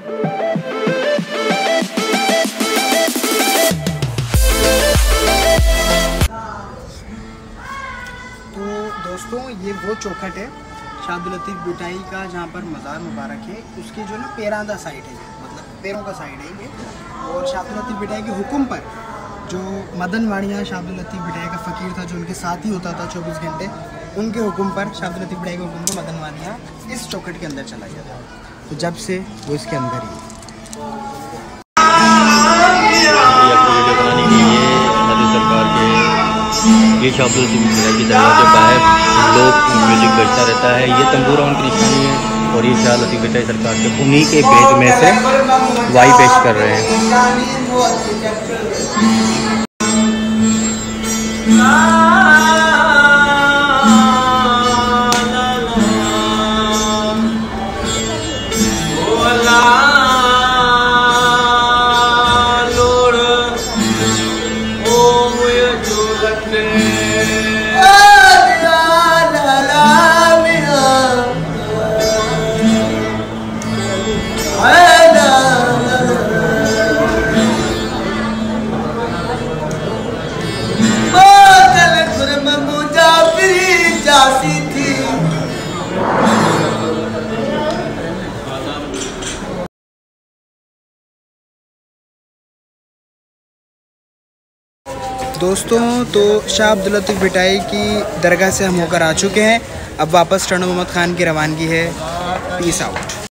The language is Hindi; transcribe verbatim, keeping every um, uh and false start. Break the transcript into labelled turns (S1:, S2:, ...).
S1: दोस्तों ये वो चौखट है शाह अब्दुल लतीफ़ भिटाई का, जहाँ पर मज़ार मुबारक है, उसके जो ना पैरांदा साइड है, मतलब पैरों का साइड है ये। और शाह अब्दुल लतीफ़ भिटाई के हुक्म पर जो मदन वाणिया शाह अब्दुल लतीफ़ भिटाई का फ़कीर था, जो उनके साथ ही होता था चौबीस घंटे, उनके हुक्म पर, शाह अब्दुल लतीफ़ भिटाई के हुक्म पर मदन वाणिया इस चौखट के अंदर चला गया था। तो जब से वो इसके अंदर ही
S2: ये शाह अब्दुल लतीफ़ भिटाई की दरगाह के बाहर लोग म्यूज़िक बजता रहता है। ये तंबूरा उनकी निशानी है और ये शाह लतीफ़ भिटाई सरकार के उन्हीं के भेद में से वाई पेश कर रहे हैं।
S1: दोस्तों तो शाह अब्दुल लतीफ़ भिटाई की दरगाह से हम होकर आ चुके हैं। अब वापस टर्न मोहम्मद ख़ान की रवानगी है। Peace out.